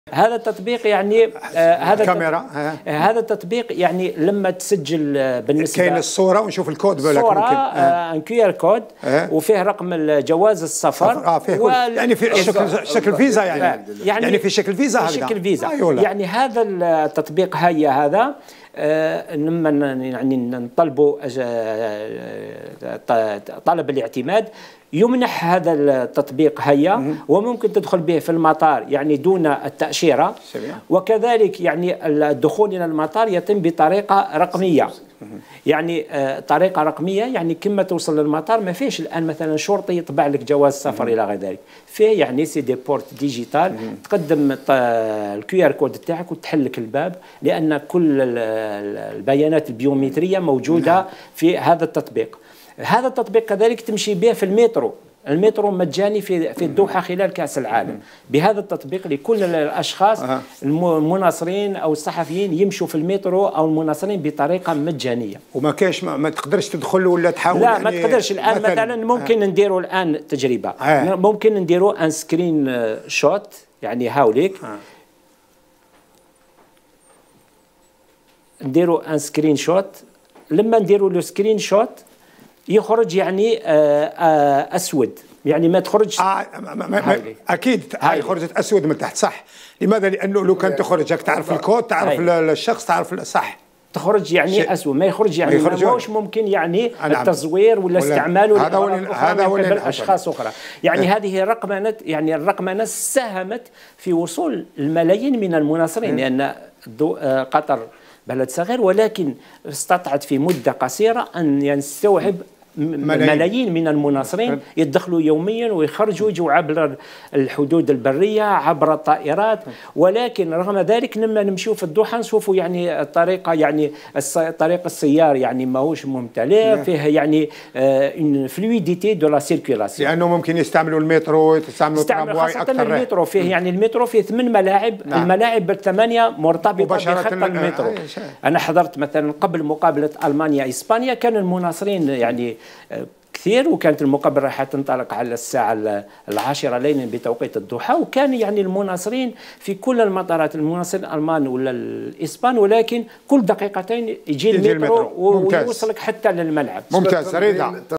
هذا التطبيق يعني هذا التطبيق يعني لما تسجل بالنسبه كاين الصوره ونشوف الكود الصوره ان كيو ار كود وفيه رقم جواز السفر فيه يعني في شكل فيزا يعني في شكل فيزا هذا شكل فيزا يعني هذا التطبيق هذا لما يعني نطلبوا طلب الاعتماد يمنح هذا التطبيق وممكن تدخل به في المطار يعني دون التأشيرة، وكذلك يعني الدخول إلى المطار يتم بطريقة رقمية، يعني طريقة رقمية يعني كما توصل للمطار ما فيش الآن مثلا شرطي يطبع لك جواز سفر إلى غير ذلك، فيه يعني سي دي بورت ديجيتال تقدم الكيو ار كود تاعك وتحل لك الباب، لأن كل البيانات البيومترية موجودة في هذا التطبيق. هذا التطبيق كذلك تمشي به في المترو مجاني في الدوحة خلال كأس العالم. بهذا التطبيق لكل الأشخاص المناصرين أو الصحفيين يمشوا في المترو أو المناصرين بطريقة مجانية. وما كاش ما تقدرش تدخل ولا تحاول؟ لا ما تقدرش الآن مثلا ممكن نديروا الآن تجربة، ممكن نديروا ان سكرين شوت يعني هاوليك نديروا ان سكرين شوت، لما نديروا له سكرين شوت يخرج يعني اسود، يعني ما تخرج اكيد هاي خرجت اسود من تحت صح. لماذا؟ لانه لو كان تخرج تعرف الكود، تعرف الشخص، تعرف صح، تخرج يعني اسود، ما يخرج يعني ماهوش ممكن يعني التزوير ولا استعماله هذا من قبل اشخاص اخرى. يعني هذه رقمنه، يعني الرقمنه ساهمت في وصول الملايين من المناصرين، لان قطر بلد صغير ولكن استطاعت في مدة قصيرة أن يستوعب ملايين من المناصرين يدخلوا يوميا ويخرجوا يجوا عبر الحدود البرية عبر الطائرات. ولكن رغم ذلك لما نمشيو في الدوحة نشوفوا يعني الطريقة يعني طريق السيار يعني ماهوش ممتلئ، فيه يعني اون فلويديتي دو لا سيركيلاسيون، لأنه ممكن يستعملوا المترو، يستعملوا الترامواي أكثر. المترو فيه يعني المترو فيه 8 ملاعب، الملاعب الثمانية مرتبطة بخط المترو. أنا حضرت مثلا قبل مقابلة ألمانيا إسبانيا كان المناصرين يعني كثير، وكانت المقابلة راح تنطلق على الساعة 10 ليلا بتوقيت الضحى، وكان يعني المناصرين في كل المطارات، المناصرين الألمان ولا الإسبان، ولكن كل دقيقتين يجي المترو ويوصلك حتى للملعب. ممتاز. رضا.